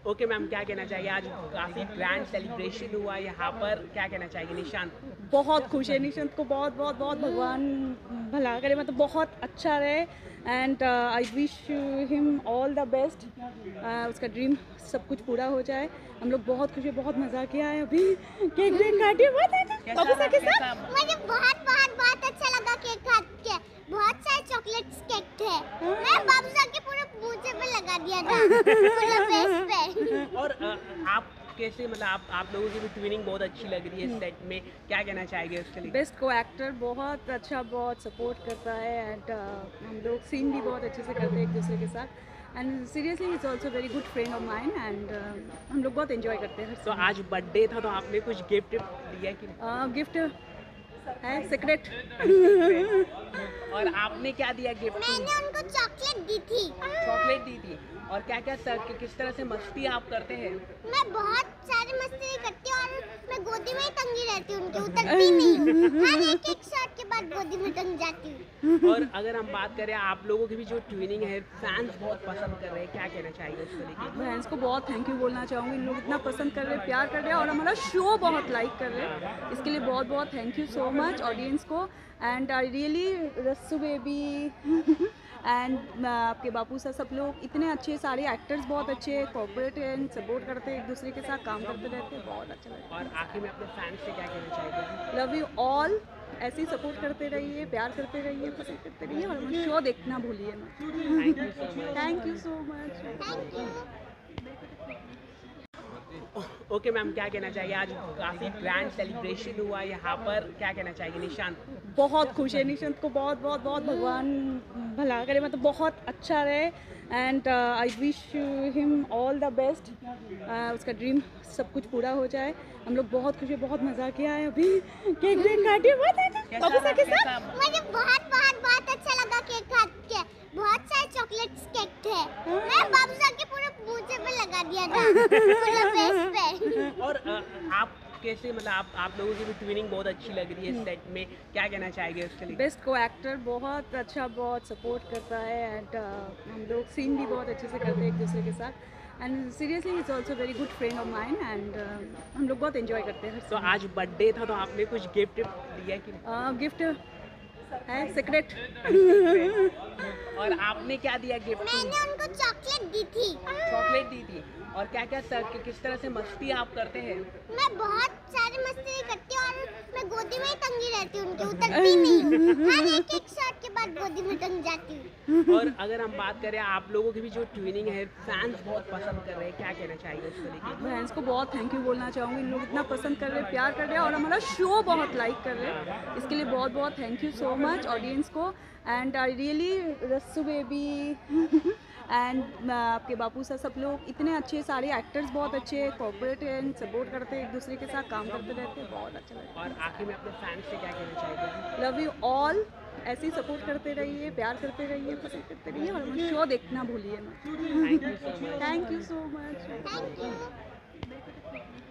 Okay ma'am, क्या कहना चाहिए? आज काफ़ी ग्रैंड सेलिब्रेशन हुआ यहाँ पर, क्या कहना चाहिए निशांत? बहुत खुश है निशांत को, बहुत बहुत बहुत भगवान भला करे, मतलब बहुत अच्छा रहे। And I wish him all the best. उसका ड्रीम सब कुछ पूरा हो जाए। हम लोग बहुत खुश है, बहुत मज़ा किया है। अभी केक वेक काटे, बहुत है बाबूसा के साथ। मुझे बहुत बहुत बहुत अच्छा लगा केक काट के। बहुत सारे चॉकलेट्स केक थे। मैं बाबूसा के पूरे मुंह पे लगा दिया था, पूरे फेस पे। और आप कैसे, मतलब आप लोगों की भी ट्विनिंग बहुत अच्छी लग रही है सेट में, क्या कहना चाहेंगे उसके लिए? बेस्ट को एक्टर, बहुत अच्छा, बहुत सपोर्ट करता है। एंड हम लोग सीन भी बहुत अच्छे से करते हैं एक दूसरे के साथ। And seriously is also very good friend of mine. And हम लोग बहुत एंजॉय करते हैं तो आज बर्थडे था, तो आपने कुछ गिफ्ट दिया कि गिफ्ट है सीक्रेट। और आपने क्या दिया गिफ्ट? मैंने उनको चॉकलेट दी थी। चॉकलेट दी थी। और क्या क्या सर किस तरह से मस्ती आप करते हैं? मैं बहुत सारी मस्ती करती हूँ और मैं गोदी में ही तंगी रहती हूँ, उनके उतरती नहीं। हर एक शॉट के बाद गोदी में टंग जाती हूँ। और अगर हम बात करें आप लोगों की भी जो ट्विनिंग है, फैंस बहुत पसंद कर रहे हैं, क्या कहना चाहिए उसको लेके? फैंस को बहुत थैंक यू बोलना चाहूँगी। इन लोग इतना पसंद कर रहे हैं, प्यार कर रहे हैं और हमारा शो बहुत लाइक कर रहे हैं। इसके लिए बहुत बहुत thank you so much audience को। And I really Rassu baby and आपके बापू सर, सब लोग इतने अच्छे, सारे एक्टर्स बहुत अच्छे, कोऑपरेट एंड सपोर्ट करते हैं, एक दूसरे के साथ काम करते रहते हैं, बहुत अच्छा लगता और आखिर में अपने फैंस से क्या कहना चाहेंगे? है। Love you all. ऐसे ही सपोर्ट करते रहिए, प्यार करते रहिए, पसंद करते रहिए और हमारा शो देखना भूलिए मत। Thank you so much. Thank you so much. Thank you. Okay ma'am, क्या कहना चाहिए? आज काफ़ी ग्रैंड सेलिब्रेशन हुआ यहाँ पर, क्या कहना चाहिए निशांत? बहुत खुश है निशांत को, बहुत बहुत बहुत भगवान भला करे, मतलब बहुत अच्छा रहे। And I wish him all the best. उसका ड्रीम सब कुछ पूरा हो जाए। हम लोग बहुत खुश है, बहुत मज़ा किया है। अभी केक वेक काटे, बहुत है बाबूसा के साथ। मुझे बहुत बहुत बहुत अच्छा लगा केक काट के। बहुत सारे चॉकलेट्स केक थे। मैं बाबूसा के पूरे मुंह पे लगा दिया था, पूरे फेस पे। और आप कैसे, मतलब आप लोगों की भी ट्विनिंग बहुत अच्छी लग रही है सेट में, क्या कहना चाहेंगे उसके लिए? बेस्ट को एक्टर, बहुत अच्छा, बहुत सपोर्ट करता है। एंड हम लोग सीन भी बहुत अच्छे से करते हैं एक दूसरे के साथ। And seriously is also very good friend of mine. And हम लोग बहुत एंजॉय करते हैं। तो आज बर्थडे था, तो आपने कुछ गिफ्ट दिया कि? गिफ्ट है सीक्रेट। और आपने क्या दिया गिफ्ट? मैंने उनको चॉकलेट दी थी। चॉकलेट दी थी। और क्या क्या सर किस तरह से मस्ती आप करते हैं? मैं बहुत सारी मस्ती करती हूँ और मैं गोदी में ही तंगी रहती हूँ, उनके उतरती नहीं। हर एक शॉट के बाद गोदी में टंग जाती हूँ। और अगर हम बात करें आप लोगों की भी जो ट्विनिंग है, फैंस बहुत पसंद कर रहे हैं, क्या कहना चाहिए उसको लेके? फैंस को बहुत थैंक यू बोलना चाहूँगी। इन लोग इतना पसंद कर रहे हैं, प्यार कर रहे हैं और हमारा शो बहुत लाइक कर रहे हैं। इसके लिए बहुत बहुत thank you so much audience को। And I really Rassu baby and आपके बापू सर, सब लोग इतने अच्छे, सारे एक्टर्स बहुत अच्छे, कोऑपरेट एंड सपोर्ट करते हैं, एक दूसरे के साथ काम करते रहते हैं, बहुत अच्छा लगता है। और आखिर में अपने फैंस से क्या कहना चाहेंगे? Love you all. ऐसे ही सपोर्ट करते रहिए, प्यार करते रहिए, पसंद करते रहिए और हमारा शो देखना भूलिए मत। Thank you so much. Thank you so much. Thank you.